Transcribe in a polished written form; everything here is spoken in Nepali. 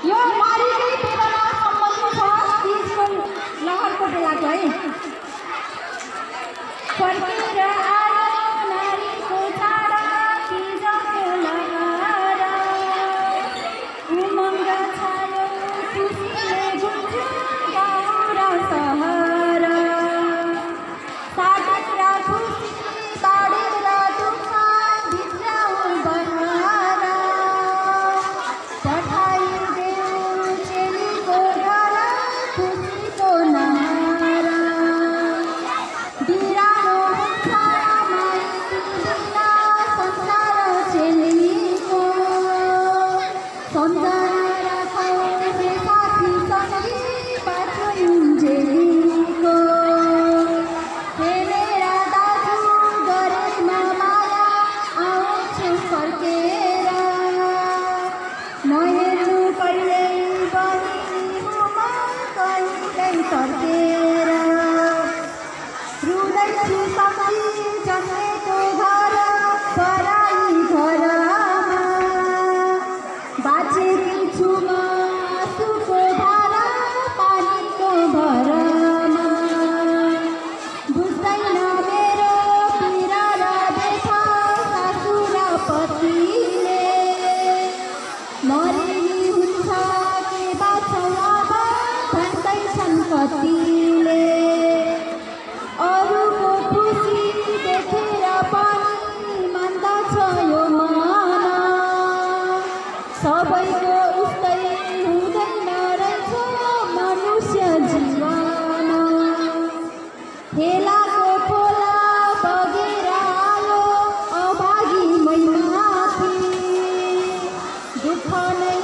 यो नारीकै बेलामा सम्बन्धित छ तीजको लहरको बेलाको है। फर्केर आयो नारीको छाडा तीजको लहर उमङ्ग छायो खुसीले गुन्ज्यो गाउँ र सहर साधक र खुसी बाडेर दुःख भित्राउ बहर पठाइदेऊ चेलीको घर खुसीको नहर बिरानो हुन्छ माइती बिना संसार चेलीको सम्झना राखौ हे साथी सङ्गी पाठुन्जेलीको हेरेर दाजु गरेमा माया आउँछु फर्केर नहेर्नु कहिल्यै बहिनी म कहिल्यै तर्केर रुँदैछु सखी जन्मेको घर पराई घरमा बाँचेकी छु म आँसुको धारा पानीको भरमा बुझ्दैन मेरो पीडा र व्यथा सासु र पतिले मरिनी हुन्छ के बाँच्छौ अब भन्दैछन् कतिले अरूको खुसी देखेर पनि मान्दछ यो मन सबैको उस्तै हुँदैन रहेछ मनुष्य जीवन हेलाको खोला बगेर आयो अभागी मै माथि दुःख नै